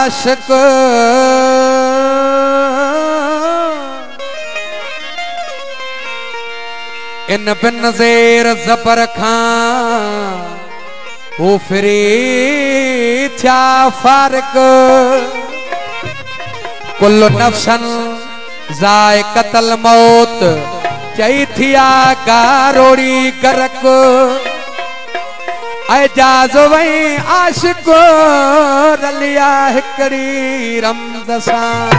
आशिक इन बिन ज़ेर ज़बर खां वो फिरी थिया फारिक कुल्लु नफ्सन ज़ाइक़तल मौत चई थिया गारोड़ी गरक एजाज़ वई आशिक रलिया हिकड़ी रमज़ सां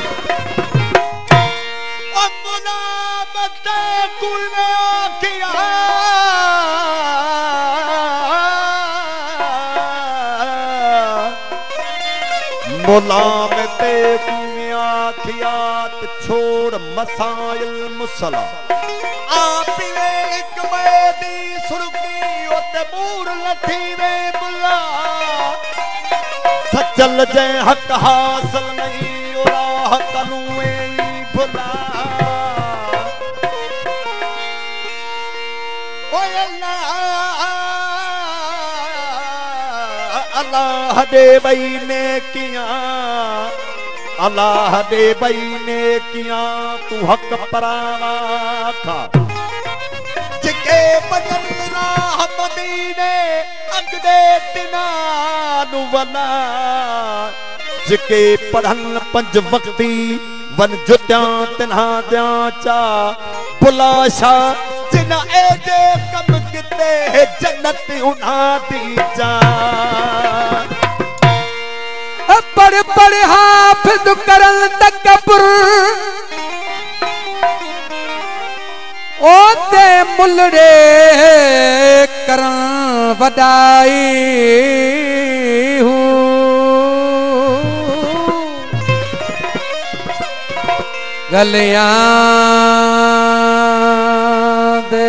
गुलाम ते आखियात छोड़ मसाइल मुसला आप एक मैदी सुर्खी ओते बूर लठी वे बुला सचल जे हक हासिल नहीं ओरा हक नुए भुला ओ अल्लाह दे बई ने किया अल्लाह दे बई ने किया तू हक परावा था जिके बदन राह मदीने अगदे तिना नु वला जिके पढ़न पंज वक्ती वन जुत्या तिना द्या चा बुलाशा जिना एजे कम किते जन्नत उना दी जा पढ़ पढ़ हाफिज करल तकब्बुर ओते मुलड़े करन वडाई हूं गलियां दे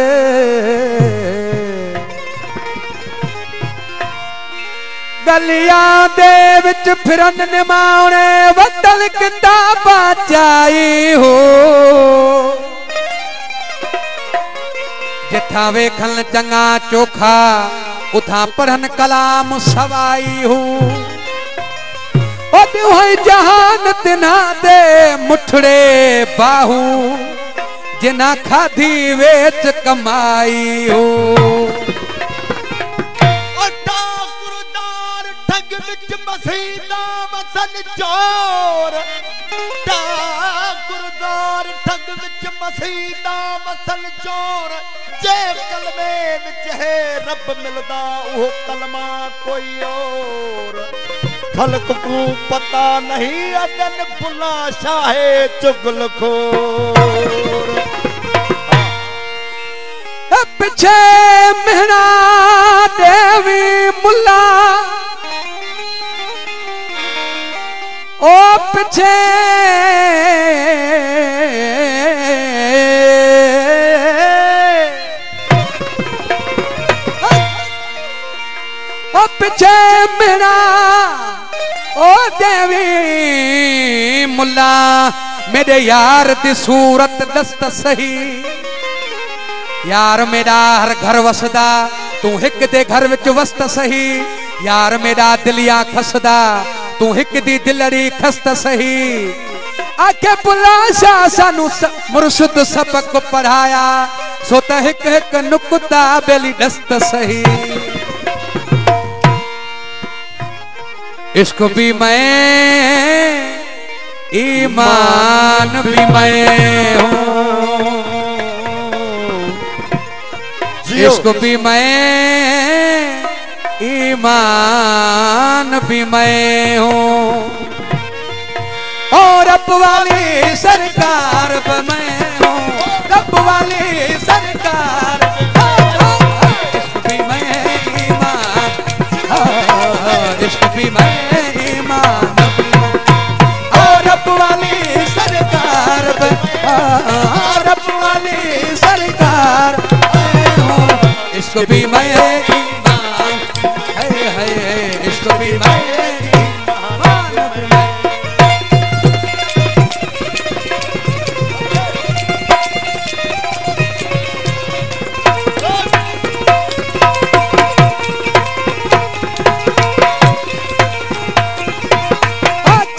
गलियां दे विच फिरन निमाणे वतल किताबा चाई हो जिथा वेखन चंगा चोखा उथा पढ़न कलाम सवाई हो जहान तिना दे मुठड़े बाहू जिना खाधी वेच कमाई हो मसीदा मसल चोर गुरदार ठग विच मसीदा मसल चोर जे कलमे विच है रब मिलदा वो कलमा कोई और खलक को पता नहीं अदन बुला शाहे चुगलखोर पिछे मेहना देवी मुल्ला ओ पिछे ओ पिछे मेरा ओ देवी मुल्ला मेरे यार दी सूरत दस्त सही यार मेरा हर घर वसदा तू हिक दे घर विच वस्त सही यार मेरा दिलिया खसदा तू हिक दी दिलड़ी खस्त सही आके बुलाशा सानू मुर्शिद सबक पढ़ाया सो त हिक हिक नुक्ता बेली दस्त सही इश्क भी मैं ईमान भी मैं हूँ इश्क भी मैं ईमान भी मैं हूँ और रब वाली सरकार भी मैं हूँ रब वाली सरकार इश्क भी मैं ईमान इश्क भी मैं ईमान और रब वाली सरकार रब वाली सरकार इश्क भी मैं ईमान है इश्क भी मैं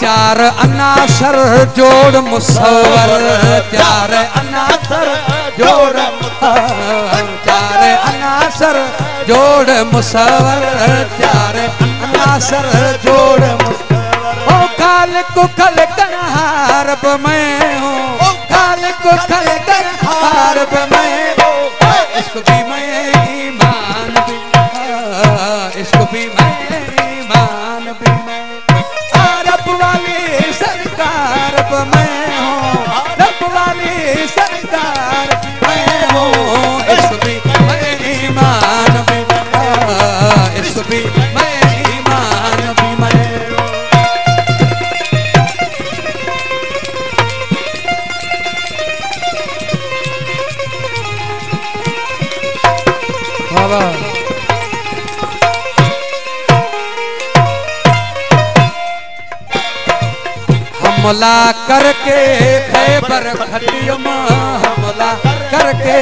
चार अनासर जोड़ मुसव्वर, चार अनासर जोड़, चार अनासर जोड़ मुसव्वर, चार अनासर जोड़ मुसव्वर। ओ काल को खल कर हारब मैं हूँ, काल को खल कर हारब मैं हूँ। इसको भी मैं ईमान भी, इसको भी मैं ईमान भी मैं। रब वाली सरकार मैं हूँ, रब वाली सरकार मैं हूँ। इसको भी मैं ईमान भी, इसको भी मैं ईमान भी मैं। हमला करके खैबर खटियम, हमला करके,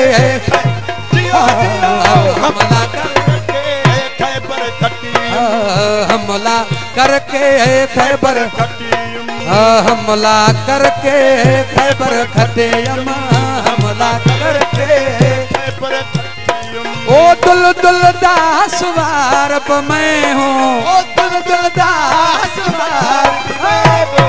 हमला करके खैबर खटियम, हमला करके खैबर खटियम, हमला करके खैबर खटियम, हमला करके खैबर खटियम। ओ दुल दुल दास वारब मैं हूँ, ओ दुल दुल दास वारब मैं हूँ।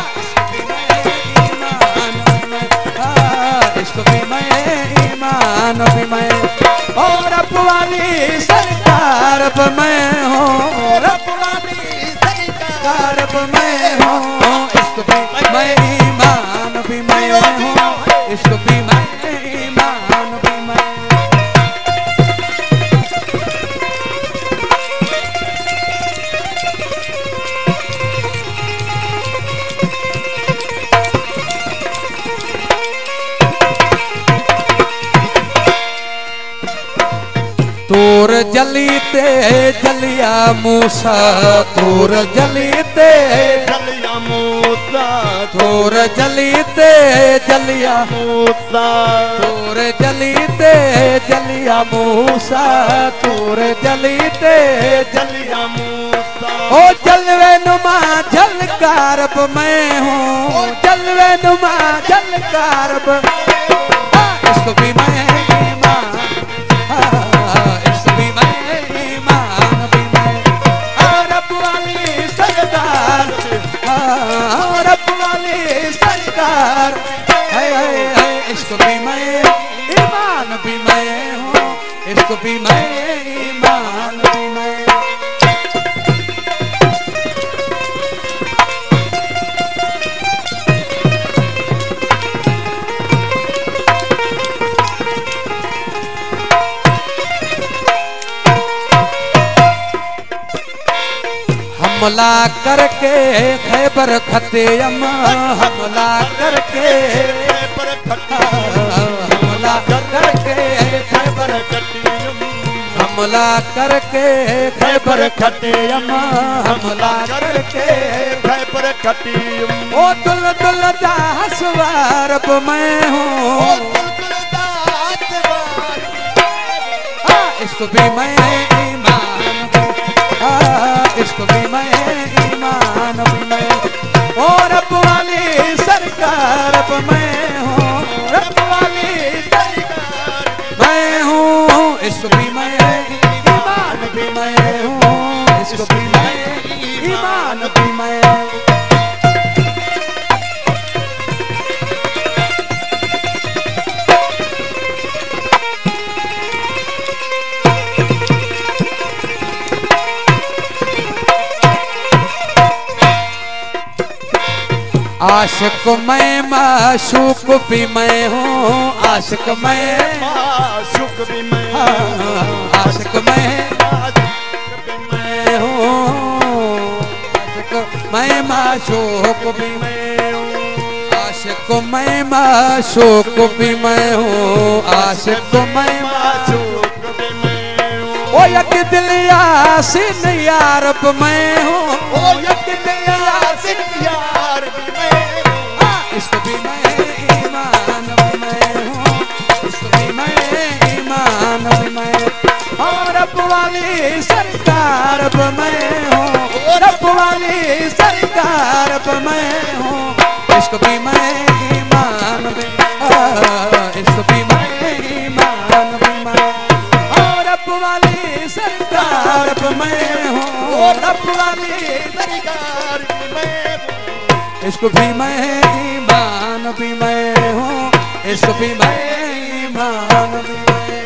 इसको भी मैं ईमान भी मैं। और रब वाली सरकार मैं हूँ, रब वाली सरकार मैं हूँ। इसको भी मैं ईमान भी मैं हूँ, इसको भी मैं ईमान भी मैं। तूर जलीते जलिया मूसा, तूर जलीते जलिया मूसा, तूर जलीते जलिया मूसा, तूर जलीते जलिया मूसा, तूर जलीते जलिया मूसा। ओ जलवे नुमा झलकारब मैं हूँ, ओ जलवे नुमा झलकारब। इसको भी मैं ईमान, इसको भी मैं ईमान भी मैं। रब वाली सरकार, रब वाली सरकार, इसको भी मैं ईमान भी मैं हूँ, इसको भी मैं ईमान भी मैं। हमला करके खैबर खटियम, हमला करके खैबर खटियम, हमला करके खैबर खटियम, हमला करके खैबर खटियम, हमला करके खैबर खटियम। ओ दुल दुल दास वारब मैं हूँ, ओ दुल दुल दास वारब। इसको भी मैं ईमान भी, इसको भी मैं ईमान भी मैं। और रब वाली सरकार मैं हूँ, रब वाली सरकार मैं हूँ। इसको भी मैं ईमान भी मैं हूँ, इसको भी मैं ईमान भी मैं। आशिक मैं माशूक भी मैं हूँ, आशिक मैं माशूक भी मैं, आशिक मैं हूँ, आशिक मैं माशूक भी मैं हूँ, आशिक मैं माशूक भी मैं हूँ, आशिक मैं माशूक भी मैं हूँ। ओ यक दिल यासिन यारब मैं हूँ, ओ यक दिल यासिन यार भी मैं। इसको भी मैं ईमान भी मैं हूँ, इसको भी मैं ईमान भी मैं। और रब वाली सरकार मैं हूँ, रब वाली सरकार मैं इश्क भी मैं ईमान भी मैं हूँ, इश्क भी मैं ईमान भी मैं।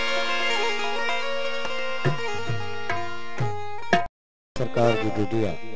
सरकार की ड्यूटी है।